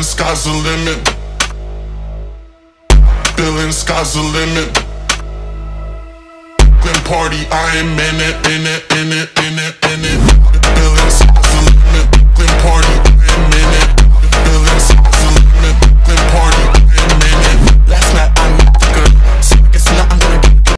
Feeling sky's the limit. Feeling sky's the limit. Glen party, I am in it, in it, in it, in it.